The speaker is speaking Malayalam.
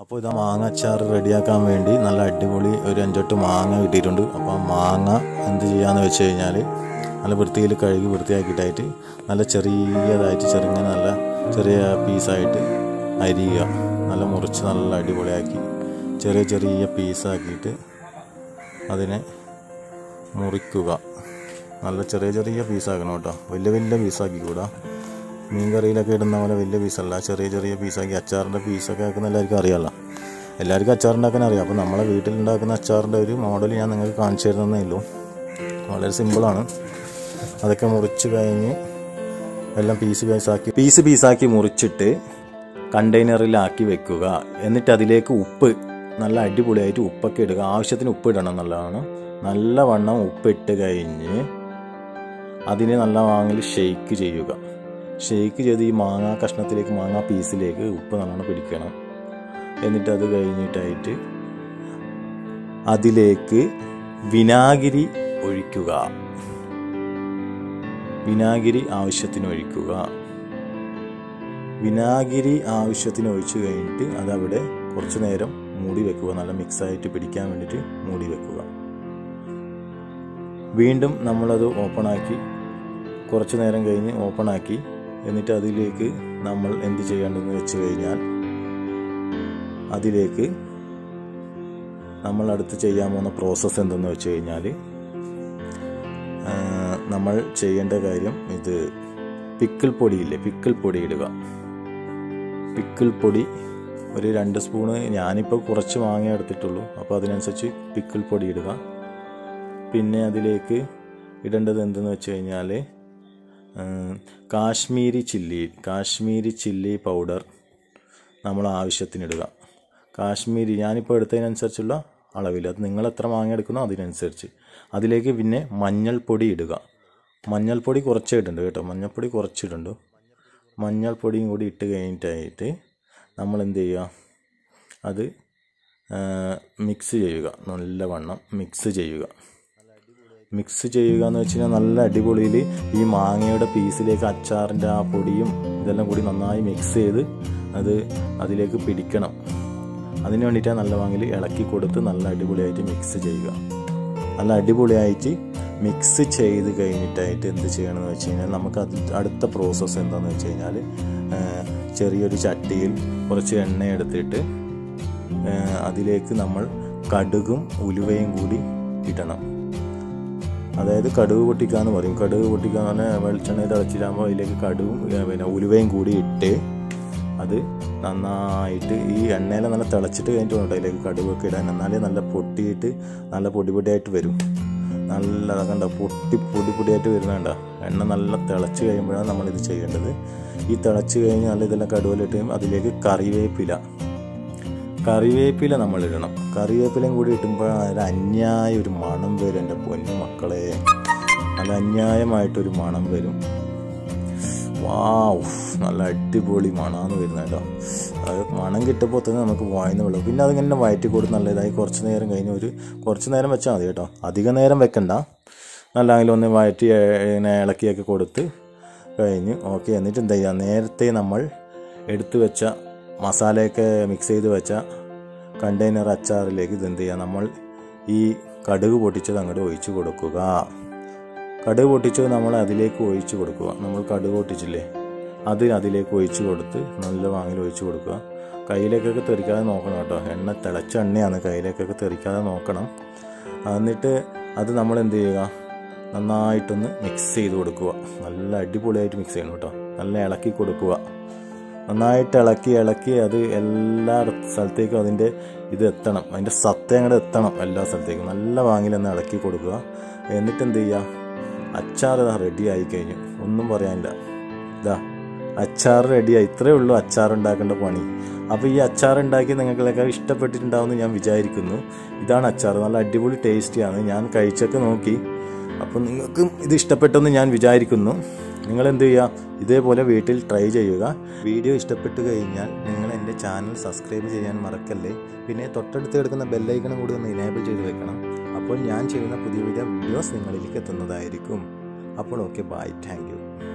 അപ്പോൾ ഇതാ മാങ്ങ അച്ചാർ റെഡിയാക്കാൻ വേണ്ടി നല്ല അടിപൊളി ഒരു 5-8 മാങ്ങ കിട്ടിയിട്ടുണ്ട്. അപ്പോൾ മാങ്ങ എന്ത് ചെയ്യാന്ന് വെച്ച് കഴിഞ്ഞാൽ നല്ല വൃത്തിയിൽ കഴുകി വൃത്തിയാക്കിയിട്ടായിട്ട് നല്ല ചെറിയതായിട്ട് ചെറുങ്ങനെ നല്ല ചെറിയ പീസായിട്ട് അരിയുക. നല്ല മുറിച്ച് നല്ല അടിപൊളിയാക്കി ചെറിയ ചെറിയ പീസാക്കിയിട്ട് അതിനെ മുറിക്കുക. നല്ല ചെറിയ ചെറിയ പീസാക്കണം കേട്ടോ, വലിയ വലിയ പീസാക്കിക്കൂടാ. മീൻ കറിയിലൊക്കെ ഇടുന്ന പോലെ വലിയ പീസല്ല, ചെറിയ ചെറിയ പീസാക്കി. അച്ചാറിൻ്റെ പീസൊക്കെ ആക്കുന്ന എല്ലാവർക്കും അറിയാമല്ലോ, എല്ലാവർക്കും അച്ചാറുണ്ടാക്കാൻ അറിയാം. അപ്പോൾ നമ്മളെ വീട്ടിലുണ്ടാക്കുന്ന അച്ചാറിൻ്റെ ഒരു മോഡൽ ഞാൻ നിങ്ങൾക്ക് കാണിച്ചു തരുന്നതേ ഉള്ളൂ. വളരെ സിമ്പിളാണ്. അതൊക്കെ മുറിച്ച് കഴിഞ്ഞ് എല്ലാം പീസ് പീസാക്കി മുറിച്ചിട്ട് കണ്ടെയ്നറിലാക്കി വെക്കുക. എന്നിട്ട് അതിലേക്ക് ഉപ്പ് നല്ല അടിപൊളിയായിട്ട് ഉപ്പൊക്കെ ഇടുക. ആവശ്യത്തിന് ഉപ്പ് ഇടണം എന്നുള്ളതാണ്. നല്ലവണ്ണം ഉപ്പിട്ട് കഴിഞ്ഞ് അതിനെ നല്ല വാങ്ങൽ ഷെയ്ക്ക് ചെയ്യുക. ഷെയ്ക്ക് ചെയ്ത് ഈ മാങ്ങ കഷ്ണത്തിലേക്ക് മാങ്ങ പീസിലേക്ക് ഉപ്പ് നല്ലോണം പിടിക്കണം. എന്നിട്ട് അത് കഴിഞ്ഞിട്ടായിട്ട് അതിലേക്ക് വിനാഗിരി ഒഴിക്കുക. വിനാഗിരി ആവശ്യത്തിന് ഒഴിക്കുക. വിനാഗിരി ആവശ്യത്തിന് ഒഴിച്ചു കഴിഞ്ഞിട്ട് അതവിടെ കുറച്ച് നേരം മൂടി വെക്കുക. നല്ല മിക്സായിട്ട് പിടിക്കാൻ വേണ്ടിയിട്ട് മൂടി വെക്കുക. വീണ്ടും നമ്മളത് ഓപ്പണാക്കി കുറച്ച് നേരം കഴിഞ്ഞ് ഓപ്പണാക്കി എന്നിട്ട് അതിലേക്ക് നമ്മൾ എന്ത് ചെയ്യേണ്ടതെന്ന് വെച്ച് കഴിഞ്ഞാൽ അതിലേക്ക് നമ്മൾ അടുത്ത് ചെയ്യാൻ പോകുന്ന പ്രോസസ്സ് എന്തെന്ന് വെച്ച് കഴിഞ്ഞാൽ നമ്മൾ ചെയ്യേണ്ട കാര്യം ഇത് പിക്കിൾ പൊടിയില്ലേ, പിക്കിൾ പൊടി ഇടുക. പിക്കിൾ പൊടി ഒരു 2 സ്പൂണ്, ഞാനിപ്പോൾ കുറച്ച് മാങ്ങ എടുത്തിട്ടുള്ളൂ, അപ്പോൾ അതിനനുസരിച്ച് പിക്കിൾ പൊടി ഇടുക. പിന്നെ അതിലേക്ക് ഇടേണ്ടത് എന്തെന്ന് വെച്ച് കഴിഞ്ഞാൽ കാശ്മീരി ചില്ലി പൗഡർ നമ്മൾ ആവശ്യത്തിനിടുക. കാശ്മീരി ഞാനിപ്പോൾ എടുത്തതിനനുസരിച്ചുള്ള അളവിൽ, അത് നിങ്ങൾ എത്ര മാങ്ങ എടുക്കുന്നോ അതിനനുസരിച്ച്. അതിലേക്ക് പിന്നെ മഞ്ഞൾപ്പൊടി ഇടുക. മഞ്ഞൾപ്പൊടി കുറച്ചിട്ടുണ്ട് കേട്ടോ, മഞ്ഞൾപ്പൊടി കുറച്ചിട്ടുണ്ട്. മഞ്ഞൾപ്പൊടിയും കൂടി ഇട്ട് കഴിഞ്ഞിട്ടായിട്ട് നമ്മൾ എന്ത് ചെയ്യുക, അത് മിക്സ് ചെയ്യുക. നല്ലവണ്ണം മിക്സ് ചെയ്യുക. മിക്സ് ചെയ്യുക എന്ന് വെച്ച് കഴിഞ്ഞാൽ നല്ല അടിപൊളിയിൽ ഈ മാങ്ങയുടെ പീസിലേക്ക് അച്ചാറിൻ്റെ ആ പൊടിയും ഇതെല്ലാം കൂടി നന്നായി മിക്സ് ചെയ്ത് അത് അതിലേക്ക് പിടിക്കണം. അതിന് വേണ്ടിയിട്ടാണ് നല്ല വാങ്ങിൽ ഇളക്കി കൊടുത്ത് നല്ല അടിപൊളിയായിട്ട് മിക്സ് ചെയ്യുക. നല്ല അടിപൊളിയായിട്ട് മിക്സ് ചെയ്ത് കഴിഞ്ഞിട്ടായിട്ട് എന്ത് ചെയ്യണമെന്ന് വെച്ച് കഴിഞ്ഞാൽ നമുക്ക് അടുത്ത പ്രോസസ്സ് എന്താണെന്ന് വെച്ച് കഴിഞ്ഞാൽ ചെറിയൊരു ചട്ടിയിൽ കുറച്ച് എണ്ണ എടുത്തിട്ട് അതിലേക്ക് നമ്മൾ കടുകും ഉലുവയും കൂടി ഇടണം. അതായത് കടുക് പൊട്ടിക്കാന്ന് പറയും. കടുക് പൊട്ടിക്കാന്ന് പറഞ്ഞാൽ വെളിച്ചെണ്ണ തിളച്ചിട്ടാകുമ്പോൾ അതിലേക്ക് കടുകും പിന്നെ ഉലുവയും കൂടി ഇട്ട് അത് നന്നായിട്ട് ഈ എണ്ണയിൽ നല്ല തിളച്ചിട്ട് കഴിഞ്ഞിട്ട് വേണം അതിലേക്ക് കടുകൊക്കെ ഇടാൻ. എന്നാലേ നല്ല പൊട്ടിയിട്ട് നല്ല പൊടിയായിട്ട് വരും. നല്ല കണ്ട പൊടിയായിട്ട് വരുന്നുണ്ട. എണ്ണ നല്ല തിളച്ച് കഴിയുമ്പോഴാണ് നമ്മളിത് ചെയ്യേണ്ടത്. ഈ തിളച്ച് കഴിഞ്ഞ് നല്ല ഇതെല്ലാം കടുവലിട്ട് കഴിയുമ്പോൾ അതിലേക്ക് കറിവേപ്പില നമ്മളിടണം. കറിവേപ്പിലയും കൂടി ഇട്ടുമ്പോൾ അതിൽ അന്യായ ഒരു മണം വരും. എൻ്റെ പൊന്നു മക്കളെ, നല്ല അന്യായമായിട്ടൊരു മണം വരും. വാവ്, നല്ല അടിപൊളി മണമാണ് വരുന്നത് കേട്ടോ. അത് മണം കിട്ടുമ്പോൾ തന്നെ നമുക്ക് വായിന്ന് വെള്ളം. പിന്നെ അതിങ്ങനെ വയറ്റി കൊടുത്ത് നല്ലതായി കുറച്ച് നേരം കഴിഞ്ഞ് കുറച്ച് നേരം വെച്ചാൽ മതി കേട്ടോ, അധികം നേരം വെക്കണ്ട. നല്ലതെങ്കിലും ഒന്ന് വയറ്റി ഇങ്ങനെ ഇളക്കിയൊക്കെ കൊടുത്ത് കഴിഞ്ഞ് ഓക്കെ. എന്നിട്ട് എന്താ ചെയ്യുക, നേരത്തെ നമ്മൾ എടുത്തു വെച്ച മസാലയൊക്കെ മിക്സ് ചെയ്ത് വെച്ച കണ്ടെയ്നർ അച്ചാറിലേക്ക് ഇതെന്ത് ചെയ്യുക, നമ്മൾ ഈ കടുക് പൊട്ടിച്ചത് അങ്ങോട്ട് ഒഴിച്ച് കൊടുക്കുക. കടുക് പൊട്ടിച്ചത് നമ്മൾ അതിലേക്ക് ഒഴിച്ച് കൊടുക്കുക. നമ്മൾ കടുക് പൊട്ടിച്ചില്ലേ അത് അതിലേക്ക് ഒഴിച്ച് കൊടുത്ത് നല്ല വാങ്ങിൽ ഒഴിച്ച് കൊടുക്കുക. കയ്യിലേക്കൊക്കെ തെറിക്കാതെ നോക്കണം കേട്ടോ, എണ്ണ തിളച്ച എണ്ണയാണ്, കയ്യിലേക്കൊക്കെ തെറിക്കാതെ നോക്കണം. എന്നിട്ട് അത് നമ്മൾ എന്ത് ചെയ്യുക, നന്നായിട്ടൊന്ന് മിക്സ് ചെയ്ത് കൊടുക്കുക. നല്ല അടിപൊളിയായിട്ട് മിക്സ് ചെയ്യണം കേട്ടോ. നല്ല ഇളക്കി കൊടുക്കുക. നന്നായിട്ട് ഇളക്കി അത് എല്ലാ സ്ഥലത്തേക്കും അതിൻ്റെ ഇത് എത്തണം, അതിൻ്റെ സത്ത അങ്ങോട്ട് എത്തണം എല്ലാ സ്ഥലത്തേക്കും. നല്ല വാങ്ങിലൊന്ന് ഇളക്കി കൊടുക്കുക. എന്നിട്ട് എന്ത് ചെയ്യുക, അച്ചാർ ഇതാ റെഡി ആയി കഴിഞ്ഞു. ഒന്നും പറയാനില്ല, ഇതാ അച്ചാർ റെഡിയായി. ഇത്രയേ ഉള്ളൂ അച്ചാർ ഉണ്ടാക്കേണ്ട പണി. അപ്പോൾ ഈ അച്ചാർ ഉണ്ടാക്കി നിങ്ങൾക്കൊക്കെ ഇഷ്ടപ്പെട്ടിട്ടുണ്ടാവുമെന്ന് ഞാൻ വിചാരിക്കുന്നു. ഇതാണ് അച്ചാർ, നല്ല അടിപൊളി ടേസ്റ്റിയാണ്. ഞാൻ കഴിച്ചൊക്കെ നോക്കി, അപ്പോൾ നിങ്ങൾക്കും ഇത് ഇഷ്ടപ്പെട്ടെന്ന് ഞാൻ വിചാരിക്കുന്നു. നിങ്ങളെന്ത് ചെയ്യുക, ഇതേപോലെ വീട്ടിൽ ട്രൈ ചെയ്യുക. വീഡിയോ ഇഷ്ടപ്പെട്ട് കഴിഞ്ഞാൽ നിങ്ങൾ എൻ്റെ ചാനൽ സബ്സ്ക്രൈബ് ചെയ്യാൻ മറക്കല്ലേ. പിന്നെ തൊട്ടടുത്ത് കിടക്കുന്ന ബെല്ലൈക്കണും കൂടി ഒന്ന് ഇനേബിൾ ചെയ്ത് വെക്കണം. അപ്പോൾ ഞാൻ ചെയ്യുന്ന പുതിയ വീഡിയോസ് നിങ്ങളിലേക്ക് എത്തുന്നതായിരിക്കും. അപ്പോൾ ഓക്കെ, ബൈ, താങ്ക് യു.